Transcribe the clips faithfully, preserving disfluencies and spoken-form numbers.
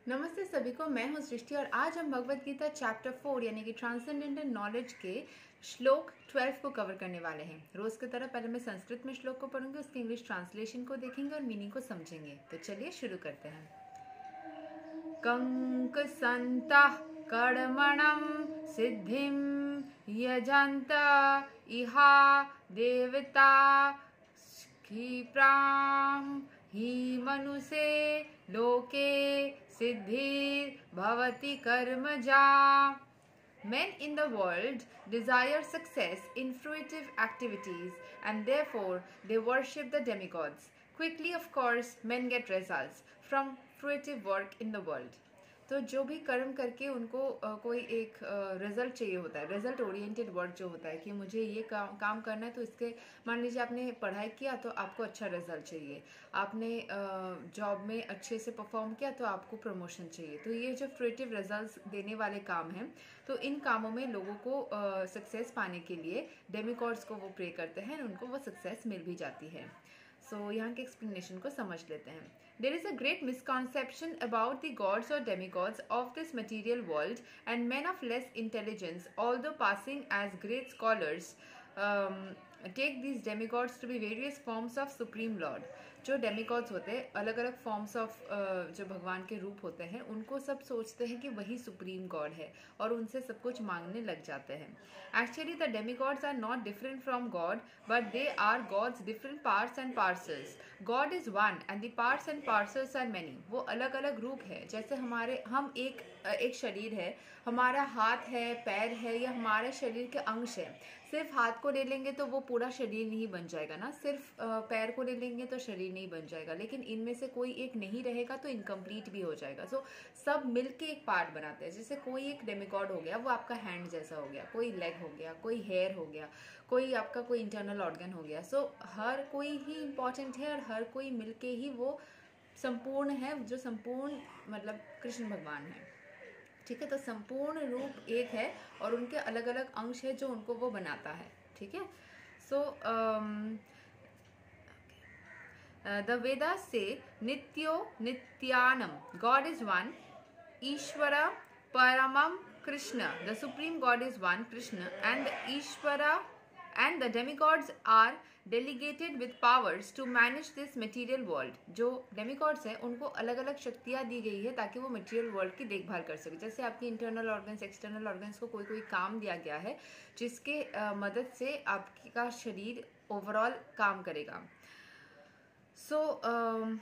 नमस्ते सभी को, मैं हूं सृष्टि और आज हम भगवत गीता चैप्टर फोर यानी कि ट्रांसेंडेंटल नॉलेज के श्लोक ट्वेल्व को कवर करने वाले हैं। रोज की तरह पहले मैं संस्कृत में श्लोक को पढ़ूंगी, उसके इंग्लिश ट्रांसलेशन को देखेंगे और मीनिंग को समझेंगे। तो चलिए शुरू करते हैं। कंक संतः कर्मणं सिद्धिं यजन्त इहा देवता क्षिप्रां हि मनुषे लोके सिद्धिर्भवति कर्मजा। Men in the world desire success in fruitive activities and therefore they worship the demigods. Quickly, of course, men get results from fruitive work in the world. तो जो भी कर्म करके उनको आ, कोई एक रिजल्ट चाहिए होता है, रिजल्ट ओरिएंटेड वर्क जो होता है कि मुझे ये काम काम करना है, तो इसके मान लीजिए आपने पढ़ाई किया तो आपको अच्छा रिजल्ट चाहिए, आपने जॉब में अच्छे से परफॉर्म किया तो आपको प्रमोशन चाहिए। तो ये जो फ्रूटिव रिजल्ट्स देने वाले काम हैं, तो इन कामों में लोगों को सक्सेस पाने के लिए डेमिगॉड्स को वो प्रे करते हैं, उनको वो सक्सेस मिल भी जाती है। सो so, यहाँ के एक्सप्लेनेशन को समझ लेते हैं। There is a great misconception about the gods or demigods of this material world, and men of less intelligence, although passing as great scholars, um, take these demigods to be various forms of supreme lord. जो demigods होते हैं, अलग अलग forms of जो भगवान के रूप होते हैं, उनको सब सोचते हैं कि वही सुप्रीम गॉड है और उनसे सब कुछ मांगने लग जाते हैं। Actually the demigods are not different from God, but they are God's different parts and parcels. God is one and the parts and parcels are many. वो अलग अलग रूप है, जैसे हमारे हम एक एक शरीर है, हमारा हाथ है, पैर है, या हमारे शरीर के अंश है। सिर्फ हाथ को ले लेंगे तो वो पूरा शरीर नहीं बन जाएगा ना, सिर्फ पैर को ले लेंगे तो शरीर नहीं बन जाएगा, लेकिन इनमें से कोई एक नहीं रहेगा तो इनकम्प्लीट भी हो जाएगा। सो so, सब मिलके एक पार्ट बनाते हैं। जैसे कोई एक डेमिगॉड हो गया, वो आपका हैंड जैसा हो गया, कोई लेग हो गया, कोई हेयर हो गया, कोई आपका कोई इंटरनल ऑर्गन हो गया। सो so, हर कोई ही इम्पॉर्टेंट है और हर कोई मिलके ही वो संपूर्ण है, जो संपूर्ण मतलब कृष्ण भगवान है। ठीक है, तो संपूर्ण रूप एक है और उनके अलग अलग अंश है जो उनको वो बनाता है। ठीक है, सो द वेदास से नित्यो नित्यानम, गॉड इज वन, ईश्वर परमम Krishna, the supreme God is one Krishna, and ईश्वर and the demigods are delegated with powers to manage this material world. जो demigods हैं उनको अलग अलग शक्तियाँ दी गई है ताकि वो material world की देखभाल कर सके। जैसे आपकी internal organs, external organs को कोई कोई काम दिया गया है जिसके uh, मदद से आपका शरीर overall काम करेगा। So um,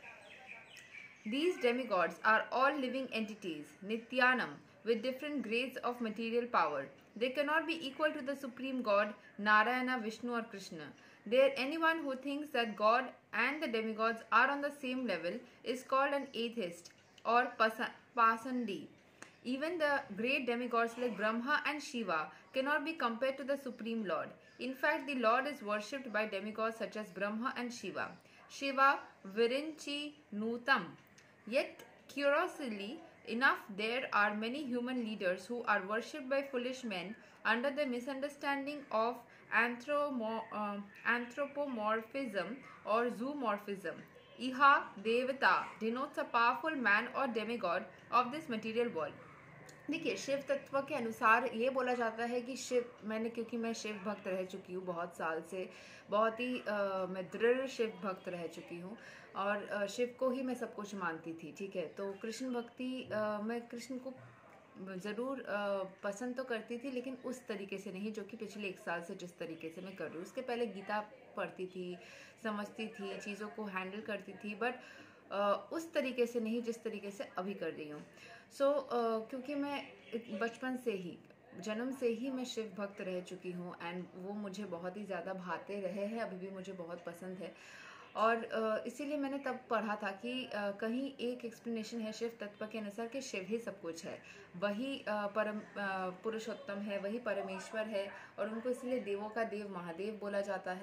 these demigods are all living entities, nityanam, with different grades of material power. They cannot be equal to the supreme God, Narayana, Vishnu or Krishna. There, anyone who thinks that God and the demigods are on the same level is called an atheist or pasandi. Even the great demigods like Brahma and Shiva cannot be compared to the supreme Lord. In fact, the Lord is worshipped by demigods such as Brahma and Shiva. Shiva virinchi nutam. Yet, curiously enough, there are many human leaders who are worshipped by foolish men under the misunderstanding of anthromo uh, anthropomorphism or zoomorphism. Iha Devata denotes a powerful man or demigod of this material world. देखिए, शिव तत्व के अनुसार ये बोला जाता है कि शिव, मैंने क्योंकि मैं शिव भक्त रह चुकी हूँ बहुत साल से, बहुत ही आ, मैं दृढ़ शिव भक्त रह चुकी हूँ और आ, शिव को ही मैं सब कुछ मानती थी। ठीक है, तो कृष्ण भक्ति आ, मैं कृष्ण को ज़रूर पसंद तो करती थी, लेकिन उस तरीके से नहीं जो कि पिछले एक साल से जिस तरीके से मैं कर रही हूँ। उसके पहले गीता पढ़ती थी, समझती थी, चीज़ों को हैंडल करती थी, बट उस तरीके से नहीं जिस तरीके से अभी कर रही हूँ। सो so, uh, क्योंकि मैं बचपन से ही, जन्म से ही मैं शिव भक्त रह चुकी हूँ एंड वो मुझे बहुत ही ज़्यादा भाते रहे हैं, अभी भी मुझे बहुत पसंद है। और uh, इसीलिए मैंने तब पढ़ा था कि uh, कहीं एक एक्सप्लेनेशन है शिव तत्व के अनुसार कि शिव ही सब कुछ है, वही uh, परम uh, पुरुषोत्तम है, वही परमेश्वर है और उनको इसलिए देवों का देव महादेव बोला जाता है।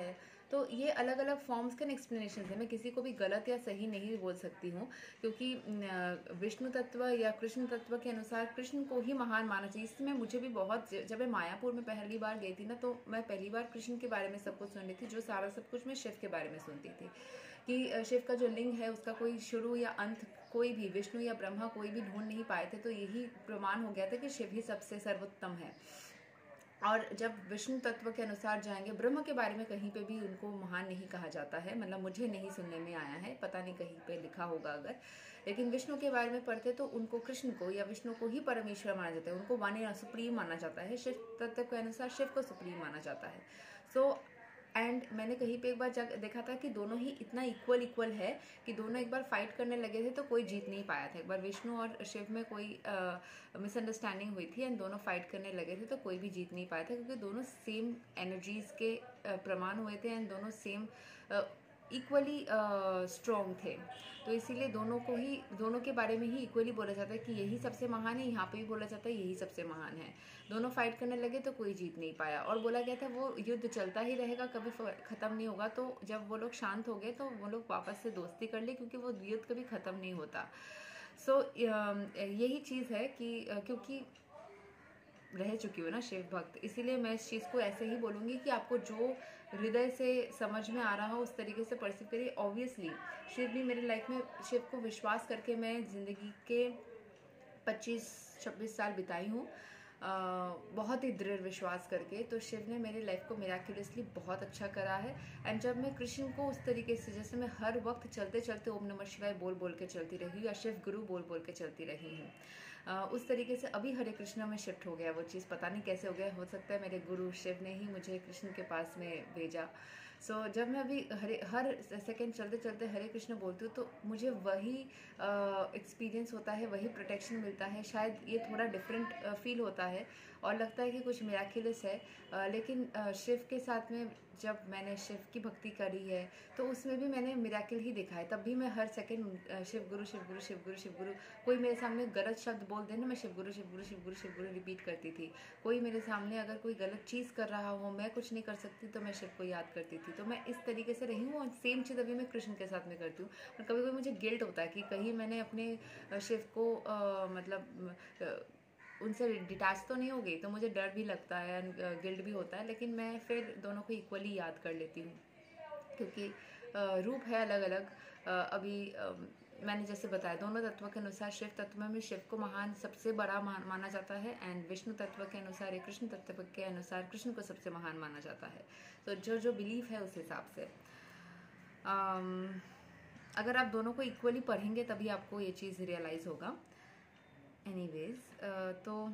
तो ये अलग अलग फॉर्म्स के एक्सप्लेनेशन है। मैं किसी को भी गलत या सही नहीं बोल सकती हूँ, क्योंकि विष्णु तत्व या कृष्ण तत्व के अनुसार कृष्ण को ही महान माना चाहिए। इसमें मुझे भी बहुत, जब मैं मायापुर में पहली बार गई थी ना, तो मैं पहली बार कृष्ण के बारे में सब कुछ सुन रही थी, जो सारा सब कुछ मैं शिव के बारे में सुनती थी कि शिव का जो लिंग है उसका कोई शुरू या अंत कोई भी, विष्णु या ब्रह्मा कोई भी ढूंढ नहीं पाए थे। तो यही प्रमाण हो गया था कि शिव ही सबसे सर्वोत्तम है। और जब विष्णु तत्व के अनुसार जाएंगे, ब्रह्म के बारे में कहीं पे भी उनको महान नहीं कहा जाता है, मतलब मुझे नहीं सुनने में आया है, पता नहीं कहीं पे लिखा होगा अगर। लेकिन विष्णु के बारे में पढ़ते तो उनको, कृष्ण को या विष्णु को ही परमेश्वर माना जाता है, उनको वन एंड सुप्रीम माना जाता है। शिव तत्व के अनुसार शिव को सुप्रीम माना जाता है। सो so, एंड मैंने कहीं पे एक बार जग देखा था कि दोनों ही इतना इक्वल इक्वल है कि दोनों एक बार फाइट करने लगे थे तो कोई जीत नहीं पाया था। एक बार विष्णु और शिव में कोई मिसअंडरस्टैंडिंग हुई थी एंड दोनों फाइट करने लगे थे तो कोई भी जीत नहीं पाया था, क्योंकि दोनों सेम एनर्जीज के uh, प्रमाण हुए थे एंड दोनों सेम इक्वली स्ट्रॉन्ग थे। तो इसीलिए दोनों को ही, दोनों के बारे में ही इक्वली बोला जाता है कि यही सबसे महान है। यहाँ पे भी बोला जाता है यही सबसे महान है। दोनों फाइट करने लगे तो कोई जीत नहीं पाया, और बोला गया था वो युद्ध चलता ही रहेगा, कभी ख़त्म नहीं होगा। तो जब वो लोग शांत हो गए तो वो लोग वापस से दोस्ती कर ली, क्योंकि वो युद्ध कभी ख़त्म नहीं होता। सो so, यही चीज़ है कि क्योंकि रह चुकी हूँ ना शिव भक्त, इसीलिए मैं इस चीज़ को ऐसे ही बोलूँगी कि आपको जो हृदय से समझ में आ रहा हो उस तरीके से परसीव करिए। ऑब्वियसली शिव भी मेरी लाइफ में, शिव को विश्वास करके मैं ज़िंदगी के पच्चीस छब्बीस साल बिताई हूँ, बहुत ही दृढ़ विश्वास करके। तो शिव ने मेरी लाइफ को मिराक्युलसली बहुत अच्छा करा है। एंड जब मैं कृष्ण को उस तरीके से, जैसे मैं हर वक्त चलते चलते ओम नमः शिवाय बोल बोल के चलती रही हूँ या शिव गुरु बोल बोल के चलती रही हूँ, Uh, उस तरीके से अभी हरे कृष्णा में शिफ्ट हो गया वो चीज़, पता नहीं कैसे हो गया। हो सकता है मेरे गुरु शिव ने ही मुझे कृष्ण के पास में भेजा। सो so, जब मैं अभी हरे हर सेकंड चलते चलते हरे कृष्ण बोलती हूँ तो मुझे वही एक्सपीरियंस uh, होता है, वही प्रोटेक्शन मिलता है। शायद ये थोड़ा डिफरेंट फील uh, होता है और लगता है कि कुछ मिराक्युलस है, uh, लेकिन uh, शिव के साथ में जब मैंने शिव की भक्ति करी है तो उसमें भी मैंने मिराकिल ही देखा है। तब भी मैं हर सेकंड शिव गुरु शिव गुरु शिव गुरु शिव गुरु, कोई मेरे सामने गलत शब्द बोल दे ना, मैं शिव गुरु शिव गुरु शिव गुरु शिव गुरु रिपीट करती थी। कोई मेरे सामने अगर कोई गलत चीज़ कर रहा हो, मैं कुछ नहीं कर सकती, तो मैं शिव को याद करती थी। तो मैं इस तरीके से रही हूँ और सेम चीज़ अभी मैं कृष्ण के साथ में करती हूँ। और कभी कभी मुझे गिल्ट होता है कि कहीं मैंने अपने शिव को आ, मतलब आ, उनसे डिटैच तो नहीं हो गई, तो मुझे डर भी लगता है, गिल्ट भी होता है, लेकिन मैं फिर दोनों को इक्वली याद कर लेती हूँ, क्योंकि रूप है अलग अलग। अभी मैंने जैसे बताया, दोनों तत्व के अनुसार शिव तत्व में शिव को महान, सबसे बड़ा माना जाता है, एंड विष्णु तत्व के अनुसार या कृष्ण तत्व के अनुसार कृष्ण को सबसे महान माना जाता है। तो जो जो बिलीफ है उस हिसाब से, um, अगर आप दोनों को इक्वली पढ़ेंगे तभी आपको ये चीज़ रियलाइज़ होगा। एनीवेज, uh, तो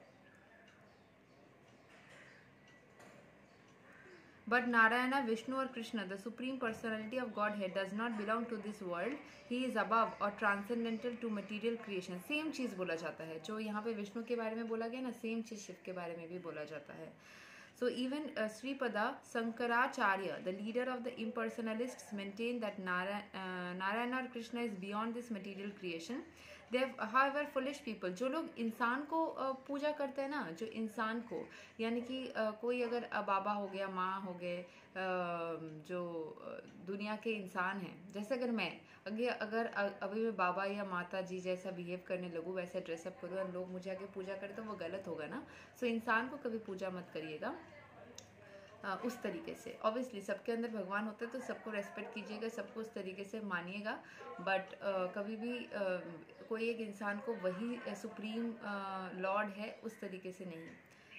But Narayana, Vishnu or Krishna, the supreme personality of Godhead, does not belong to this world. He is above or transcendental to material creation. Same चीज़ बोला जाता है, जो यहाँ पे विष्णु के बारे में बोला गया ना, सेम चीज़ शिव के बारे में भी बोला जाता है। So even uh, Sripada Sankaracharya, the leader of the impersonalists, maintain that Nara, uh, Narayana or Krishna is beyond this material creation. They have, however, foolish people, जो लोग इंसान को पूजा करते हैं ना, जो इंसान को, यानी कि कोई अगर बाबा हो गया, माँ हो गए, जो दुनिया के इंसान हैं, जैसे अगर मैं अगर अगर अभी मैं बाबा या माता जी जैसा बिहेव करने लगूँ, वैसे ड्रेसअप करूँ और लोग मुझे आगे पूजा करें, तो वो गलत होगा ना। सो इंसान को कभी पूजा मत करिएगा उस तरीके से। ऑब्वियसली सबके अंदर भगवान होते हैं तो सबको रेस्पेक्ट कीजिएगा, सबको उस तरीके से मानिएगा, बट uh, कभी भी uh, कोई एक इंसान को वही सुप्रीम लॉर्ड है उस तरीके से नहीं।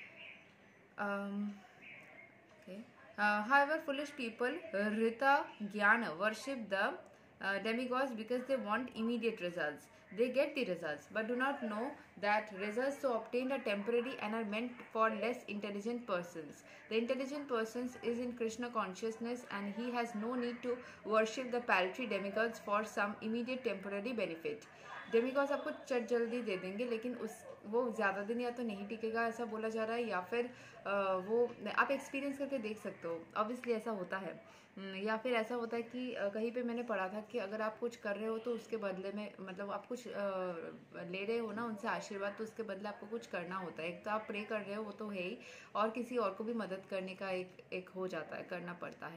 okay. uh, however, foolish people Rita Jnana worship the uh, demigods because they want immediate results. They get the results but do not know that results so obtained are temporary and are meant for less intelligent persons. The intelligent person is in Krishna consciousness and he has no need to worship the paltry demigods for some immediate temporary benefit. Demigods आपको चट जल्दी दे देंगे, लेकिन उस वो ज़्यादा दिन या तो नहीं टिकेगा, ऐसा बोला जा रहा है, या फिर आ, वो आप एक्सपीरियंस करके देख सकते हो। ऑब्वियसली ऐसा होता है, या फिर ऐसा होता है कि कहीं पे मैंने पढ़ा था कि अगर आप कुछ कर रहे हो तो उसके बदले में, मतलब आप कुछ आ, ले रहे हो ना उनसे आशीर्वाद, तो उसके बदले आपको कुछ करना होता है। एक तो आप प्रे कर रहे हो, वो तो है ही, और किसी और को भी मदद करने का एक एक हो जाता है, करना पड़ता है।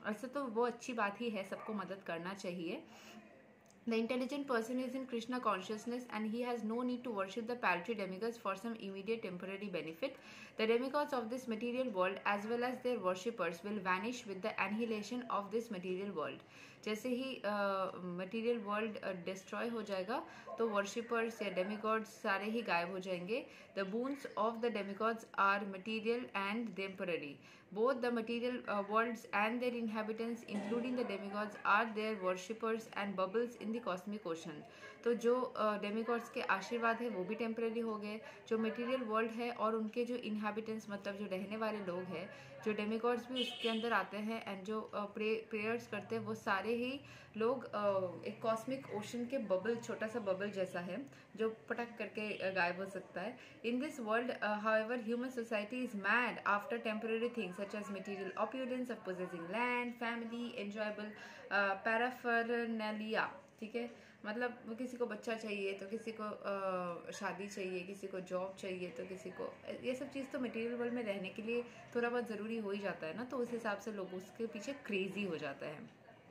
ऐसे तो वो अच्छी बात ही है, सबको मदद करना चाहिए. The intelligent person is in Krishna consciousness and he has no need to worship the paltry demigods for some immediate temporary benefit. The demigods of this material world as well as their worshippers will vanish with the annihilation of this material world. जैसे ही material world destroy हो जाएगा तो worshippers या demigods सारे ही गायब हो जाएंगे. The boons of the demigods are material and temporary. Both the material uh, worlds and their inhabitants, including the demigods, are their worshippers and bubbles in the cosmic ocean. तो जो demigods uh, के आशीर्वाद है वो भी temporary हो गए. जो मटेरियल वर्ल्ड है और उनके जो इनहैबिटेंट्स मतलब जो रहने वाले लोग हैं, जो डेमिगॉड्स भी उसके अंदर आते हैं एंड जो प्रेयर्स uh, करते हैं, वो सारे ही लोग uh, एक कॉस्मिक ओशन के बबल, छोटा सा बबल जैसा है जो पटक करके uh, गायब हो सकता है. In this world however human society is mad after temporary things such as material opulence of possessing land, family, enjoyable paraphernalia. ठीक है, मतलब किसी को बच्चा चाहिए तो किसी को आ, शादी चाहिए, किसी को जॉब चाहिए तो किसी को, ये सब चीज़ तो मटेरियल वर्ल्ड में रहने के लिए थोड़ा बहुत ज़रूरी हो ही जाता है ना. तो उस हिसाब से लोग उसके पीछे क्रेजी हो जाता है.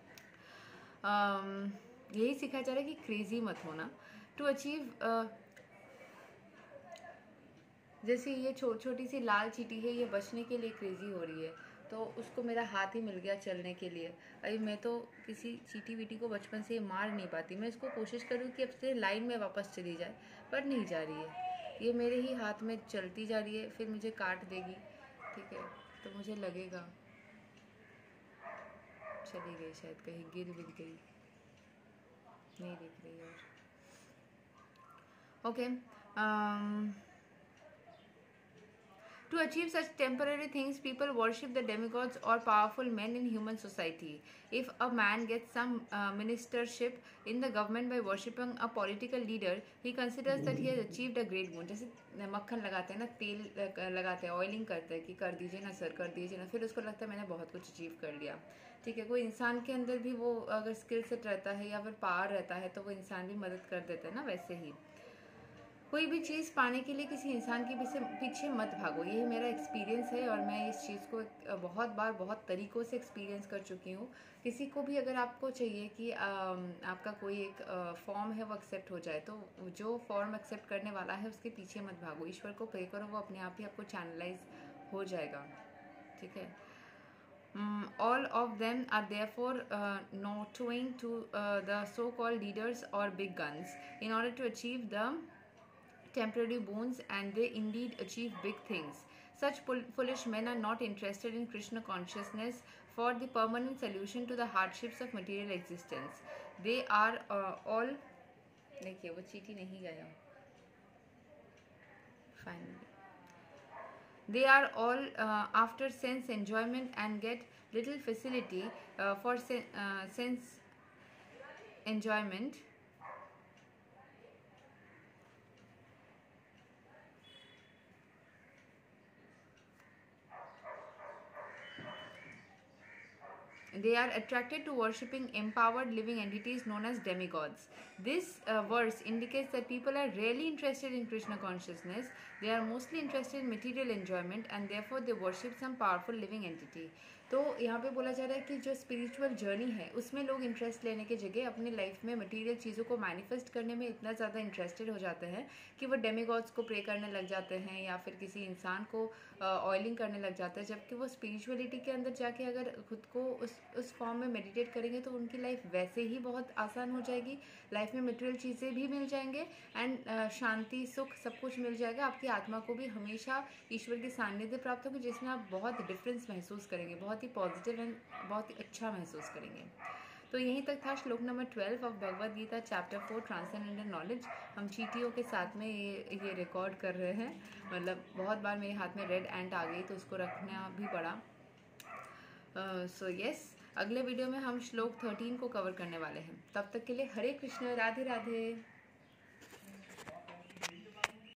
um, यही सिखाया जा रहा है कि क्रेजी मत होना. टू अचीव, जैसे ये छो, छोटी सी लाल चींटी है, ये बचने के लिए क्रेजी हो रही है तो उसको मेरा हाथ ही मिल गया चलने के लिए. अरे मैं तो किसी चींटी वीटी को बचपन से मार नहीं पाती. मैं इसको कोशिश करूँ कि अब से लाइन में वापस चली जाए, पर नहीं जा रही है. ये मेरे ही हाथ में चलती जा रही है, फिर मुझे काट देगी. ठीक है, तो मुझे लगेगा चली गई, शायद कहीं गिर विर गई, नहीं दिख रही और. Okay, To achieve such temporary things, people worship the demigods or powerful men in human society. If a man gets some uh, ministership in the government by worshipping a political leader, he considers that he has achieved a great boon. जैसे मक्खन लगाते हैं ना, तेल लगाते हैं, oiling करते हैं कि कर दीजिए ना सर, कर दीजिए ना, फिर उसको लगता है मैंने बहुत कुछ अचीव कर लिया. ठीक है, कोई इंसान के अंदर भी वो अगर स्किल सेट रहता है या फिर पावर रहता है तो वो इंसान भी मदद कर देता है ना. वैसे ही कोई भी चीज़ पाने के लिए किसी इंसान के पीछे पीछे मत भागो. यही मेरा एक्सपीरियंस है और मैं इस चीज़ को बहुत बार बहुत तरीक़ों से एक्सपीरियंस कर चुकी हूँ. किसी को भी अगर आपको चाहिए कि आ, आपका कोई एक फॉर्म है वो एक्सेप्ट हो जाए, तो जो फॉर्म एक्सेप्ट करने वाला है उसके पीछे मत भागो. ईश्वर को प्रे करो, वो अपने आप ही आपको चैनलाइज हो जाएगा. ठीक है. All of them are therefore uh, not owing to uh, the so-called leaders or big guns in order to achieve the temporary boons, and they indeed achieve big things. Such foolish men are not interested in Krishna consciousness for the permanent solution to the hardships of material existence. They are uh, all, देखिए वो चीटी नहीं गया. Finally, they are all uh, after sense enjoyment and get little facility uh, for sen uh, sense enjoyment. They are attracted to worshipping empowered living entities known as demigods. This uh, verse indicates that people are rarely interested in Krishna consciousness. They are mostly interested in material enjoyment and therefore they worship some powerful living entity. तो यहाँ पे बोला जा रहा है कि जो spiritual journey है उसमें लोग इंटरेस्ट लेने के जगह अपने लाइफ में मटेरियल चीज़ों को मैनिफेस्ट करने में इतना ज़्यादा इंटरेस्टेड हो जाते हैं कि वो डेमिगॉड्स को प्रे करने लग जाते हैं या फिर किसी इंसान को ऑयलिंग करने लग जाते हैं. जबकि वो स्पिरिचुअलिटी के अंदर जाके अगर खुद को उस उस फॉर्म में मेडिटेट करेंगे तो उनकी लाइफ वैसे ही बहुत आसान हो जाएगी. लाइफ में मटेरियल चीज़ें भी मिल जाएंगे एंड शांति, सुख, सब कुछ मिल जाएगा. आपकी आत्मा को भी हमेशा ईश्वर की सानिध्य प्राप्त होगी जिसमें आप बहुत डिफरेंस महसूस करेंगे, बहुत ही पॉजिटिव एंड बहुत ही अच्छा महसूस करेंगे. तो यहीं तक था श्लोक number twelve of Bhagavad Gita chapter four transcendental knowledge. हम चींटियों के साथ में ये ये रिकॉर्ड कर रहे हैं. मतलब बहुत बार मेरे हाथ में रेड एंट आ गई तो उसको रखना भी पड़ा. So uh, yes so yes, अगले वीडियो में हम श्लोक थर्टीन को कवर करने वाले हैं. तब तक के लिए हरे कृष्ण, राधे राधे.